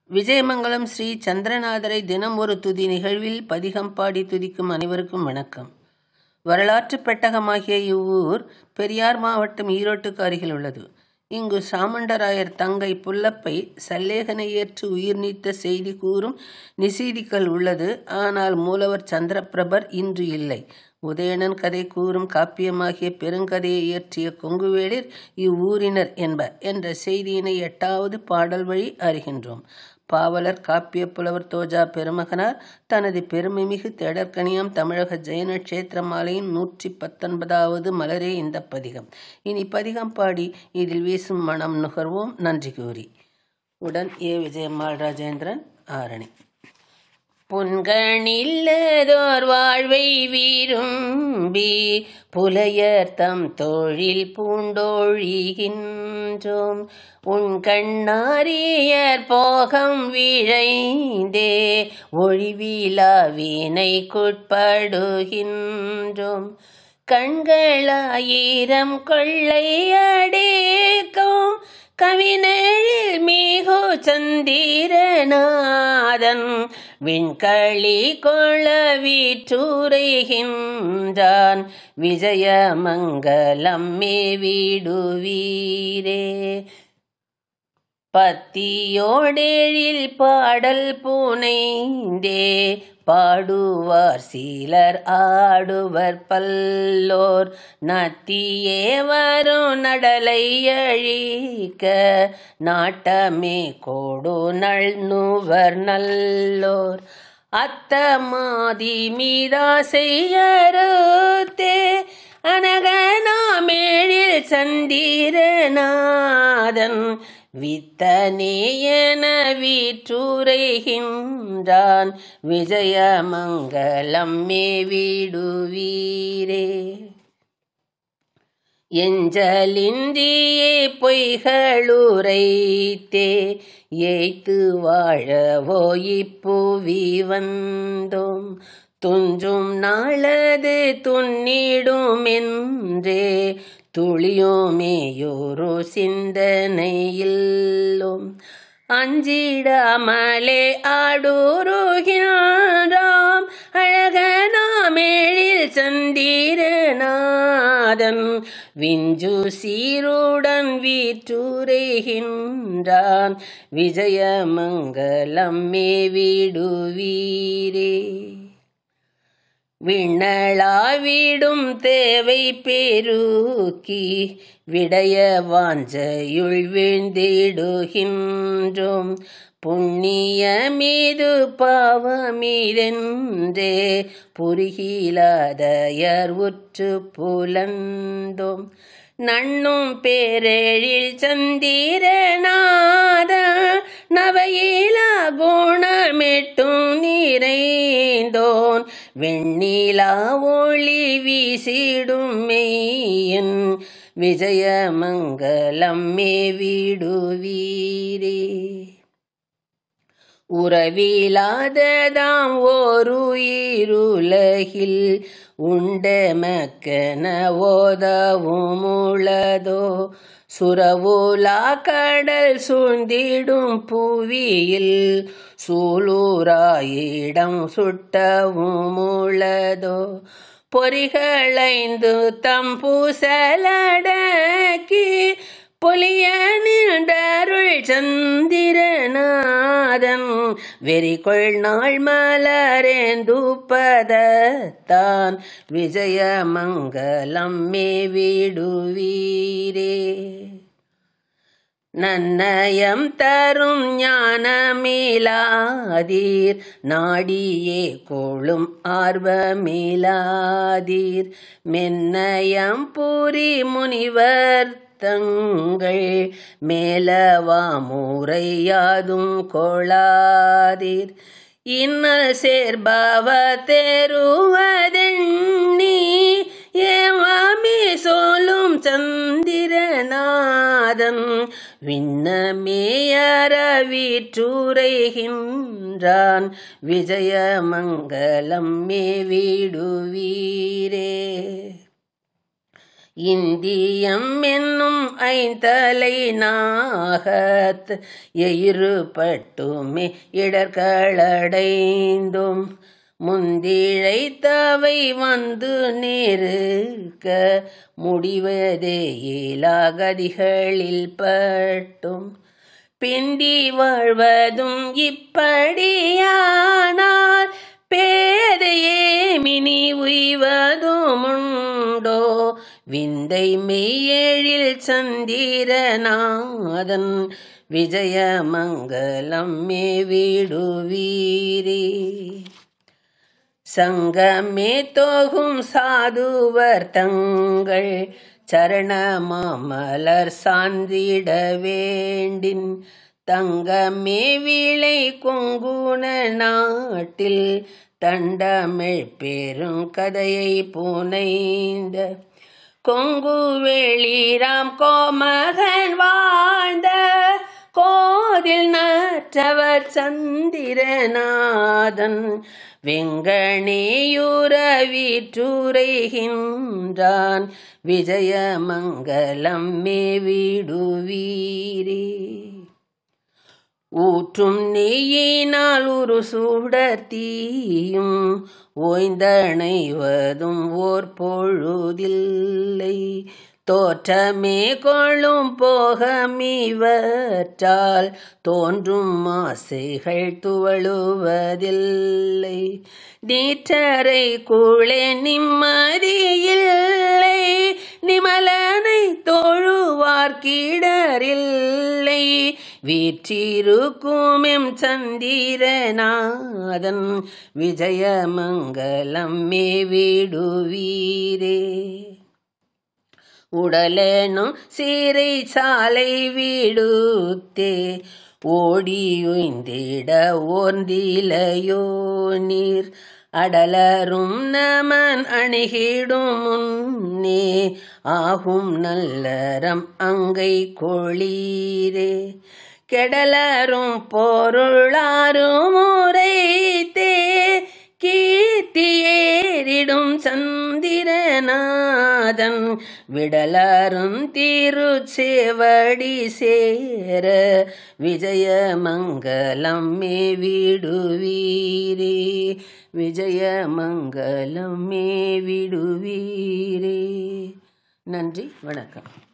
விஜயமங்கலம் ஸ்ரீ சந்திரநாதரை தினம் ஒரு துதி நிகழ்வில் பதிகம் பாடி துதிக்கும் அனைவருக்கும் வணக்கம். வரலாற்று பெட்டகமாகிய இவ்வூர் பெரியார் மாவட்டம் ஈரோட்டுக்கு அருகில் உள்ளது. இங்கு சாமண்டராயர் தங்கை புல்லப்பை சல்லேகனை ஏற்று உயிர் நீத்த செய்தி கூறும் நிசீதிகள் உள்ளது. ஆனால் மூலவர் சந்திரபிரபர் இன்று இல்லை. உதயணன் கதை கூறும் காப்பியமாகிய பெருங்கதையை இயற்றிய கொங்குவேளிர் இவ்வூரினர் என்ற செய்தியினை 8வது பாடல் வழி அறிகின்றோம். பாவலர் காப்பிய புலவர் தோஜா பெருமகனார் தனது பெருமைமிகு தேடற்கனியாம் தமிழக ஜெயன க்ஷேத்திர மாலையின் 119வது மலரே இந்த பதிகம். இனி பதிகம் பாடி இதில் வீசும் மனம் நுகர்வோம். நன்றி கூறி உடன் ஏ. விஜயம்மாள் ராஜேந்திரன், ஆரணி. புன்கணில்லதோர் வாழ்வை விரும்பி புலையர் தம் தொழில் பூண்டொழிகின்றோம். உன் கண்ணாரியர் போகம் விழைந்தே ஒழிவிலா வினைக்குட்படுகின்றோம். கண்களாயிரம் கொள்ளையடேக்கும் கவினெழில் மிகு சந்திரநாதன் விண்களி கொள வீற்றுரைகின்றான். விஜயமங்கலம் மேவிடுவீரே. பத்தியோடெழில் பாடல் புனைந்தே பாடுவார் சிலர் ஆடுவர் பல்லோர். நத்தியே வரும் நடலை அழிக்க நாட்டமே கோடு நல்நுவர் நல்லோர். அத்தமாதி மீதா செய்யறுத்தே அனகனாமேழில் சந்திரநாதன் வித்தனேயன வீற்றுரைகின்றான். விஜயமங்கலம் மேவிடுவீரே. எஞ்சலின்றியே பொய்களுரைத்தே ஏய்த்து வாழவோ இப்புவி வந்தோம். துஞ்சும் நாளது துன்னிடுமென்றே துளியோமேயோரோ சிந்தனையில்லோம். அஞ்சிடாமலே ஆடுருகின்றாம் அழகனாமேழில் சந்திரநாதன் விஞ்சு சீருடன் வீற்றுரைகின்றான். விஜயமங்கலம் மேவிடுவீரே. விண்ணளாவிடும் தேவை பெருக்கி விடைய வாஞ்சையுள் வீழ்ந்திடுகின்றோம். புண்ணியமீது பாவமீதென்றே புரிகிலாதயர் உற்று புலந்தோம். நண்ணும் பேரெழில் சந்திரநாத நவையிலா குணமெட்டும் நிறைந்தோன். வெண்ணிலா ஒளி வீசிடும் மெய்யன். விஜயமங்கலம் மேவிடுவீரே. உறவிலாததாம் ஓருயிருலகில் உண்டமக்கென ஓதவும் உளதோ. சுரவுலா கடல் சூழ்ந்திடும் புவியில் சூளுராயிடம் சுட்டவும் உளதோ. பொறிகளைந்து தம் பூசலடக்கி பொலிய நின்றருள் சந்திரநாதன் வெறிகொள் நாள் மலரேந்துப்பதத்தான். விஜயமங்கலம் மேவிடுவீரே. நன்னயம் தரும் ஞானமிலாதீர் நாடியே கொளும் ஆர்வமிலாதீர். மென்னயம் பூரி முனிவர் தங்கள் மேலவாமுறை யாதும் கொளாதீர். இன்னல் சேர்பவ தேருவதெண்ணி ஏமாமி சொல்லும் சந்திரநாதன் விண்ணமேயற வீற்றுரைகின்றான். விஜயமங்கலம் மேவிடுவீரே. இந்தியம் என்னும் ஐந்தலை நாகத் எயிறுபட்டுமே இடர்களடைந்தும் முந்திழைத்தவை வந்து நேருக்க முடிவதே இலாகதிகளில் பட்டும் பிண்டி வாழ்வதும் இப்படியானால் பேதையே மினி உய்வதுமுண்டோ விந்தை மெய்யெழில் சந்திரநாதன் விஜயமங்கலம் மேவிடுவீரே. சங்கமே தோகும் சாதுவர் தங்கள் சரணமாமலர் சார்ந்திட வேண்டின் தங்கமே விளை கொங்குண நாட்டில் தண்டமிழ் பெரும் கதையை புனைந்த கொங்கு வெளிராம் கோமகன் வாழ்ந்த கோதில் நற்றவர் சந்திரநாதன் வெங்கணேயுற வீற்றுரைகின்றான் விஜயமங்கலம் மேவிடுவீரே. ஊற்றும் நெய்யினால் ஒரு சுடர்த்தீயும் ஓய்ந்தணைவதும் ஓர் பொழுதில்லை தோற்றமே கொள்ளும் போகமிவற்றால் தோன்றும் ஆசைகள் துவழுவதில்லை நீற்றரை கூளே நிம்மதியில்லை நிமலனை தொழுவார்க்கிடரில்லை வீற்றிருக்குமெம் சந்திரநாதன் விஜயமங்கலம் மேவிடுவீரே. உடலெனும் சீரை சாலை விடுத்தே ஓடியுய்ந்திட ஓர்ந்திலையோ நீர் அடலரும் நமன் அணுகிடும் முன்னே ஆகும் நல்லறம் அங்கை கொளீரே கெடலரும் பொருளாரும் உரைத்தே கீர்த்தியேறிடும் சந்திரநாதன் விடலரும் திருச்சேவடி சேர விஜயமங்கலம் மேவிடுவீரே. விஜயமங்கலம் மேவிடுவீரே. நன்றி, வணக்கம்.